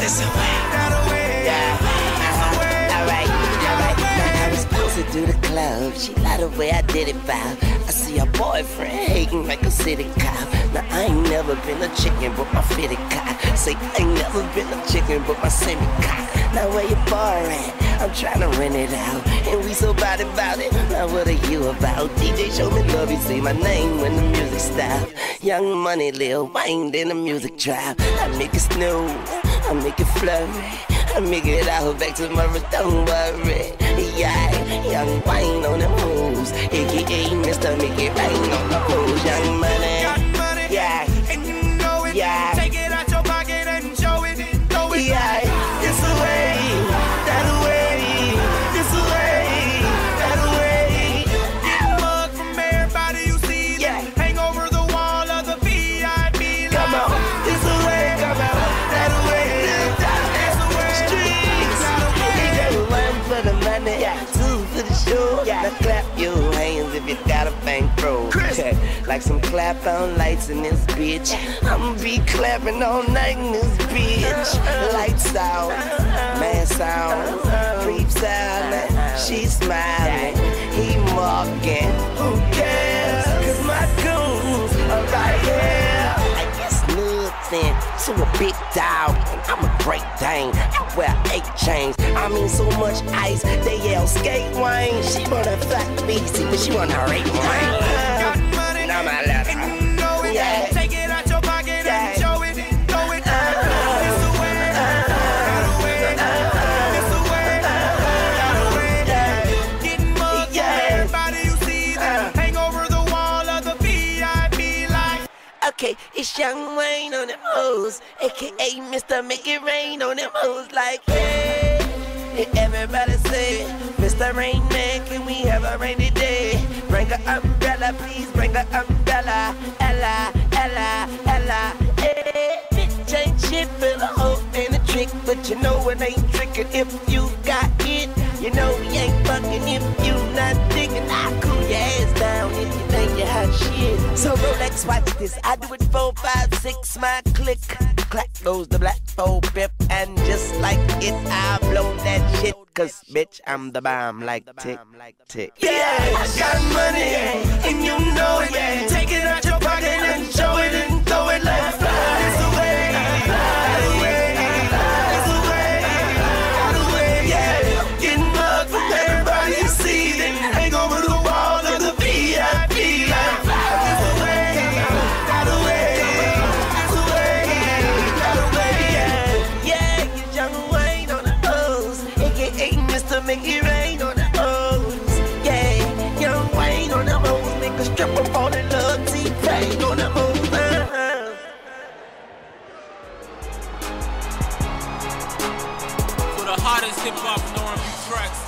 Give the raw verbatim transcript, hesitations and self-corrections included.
It's a way. That way. Yeah. Uh-huh. All right. All right. Now I was supposed to do the club. She liked the way I did it, Bob. I see her boyfriend hating like a city cop. Now I ain't never been a chicken, but my fitted cock. Say I ain't never been a chicken, but my semi cock. Now where your bar at? I'm tryna rent it out, and we so about it, about it. Now what are you about? D J show me love, you say my name when the music stop. Young Money, Lil Wayne, then the music drop. I make it snow, I make it flurry, I make it out back tomorrow, don't worry. Yeah, Young Wayne on the moves, A K A Mister Make It Rain on the moves. Young Money, yeah, and you know it. Yeah, take it out your pocket and show it, throw it. Yeah, it's a way, that way, it's a way, that way. Get mugged from everybody you see. Yeah, hang over the wall of the V I P. Come on, it's a way, come on, that way, it's a way. Streets, you got one for the money, yeah, two for the show. Yeah, now clap your hands if you got a bankroll. Like some clap on lights in this bitch. I'ma be clapping all night in this bitch. Lights out, man sound, creeps out, she smiling, he mocking. Who cares? Cause my goons are right here. I guess nothing to a big dog, and I'm a great Dane. I wear eight chains, I mean so much ice. They yell skate Wayne. She wanna fuck me, see, but she wanna rape Wayne. Now my left, and you know it. Yeah. Take it out your pocket Yeah. and show it, throw it. It's the way, that way, it's the way, that way. Getting mugged Yeah. from everybody you see. Uh. Hang over the wall of the V I P like. Okay, it's Young Wayne on them O's, A K A Mister Make It Rain on them O's. Like, hey, hey, everybody say, Mister Rain Man, can we have a rainy day? Bring an umbrella, please bring an umbrella. Ella, Ella, Ella, hey. Bitch ain't shit, feel a hoe and a trick, but you know it ain't trickin' if you got it. You know we ain't fucking if you not digging. I cool your ass down if you think you hot shit. So Rolex, watch this. I do it four, five, six, my click. Clack goes the black four pip, and just like it, I blow that shit. Cause bitch, I'm the bomb like tick, tick. Yeah, I got money, and you know it. Yeah. Take it out your pocket and show it and throw it like fly. It's the way, the way, it's the way, the way. Yeah, getting mugged from everybody you see. Then hang over the wall of the V I P like fly. It's the way, the way, it's the way, the way. Yeah, yeah, you Young Wayne on the O's, A K A Mister Make It Rain on the O's. Yeah, Young Wayne on the O's, make a stripper fall in love, T-Pain on the O's. Uh-huh. For the hottest hip hop and R and B tracks,